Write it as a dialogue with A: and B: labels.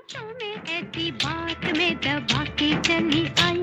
A: होठों में ऐसी बात में दबा के चली आई।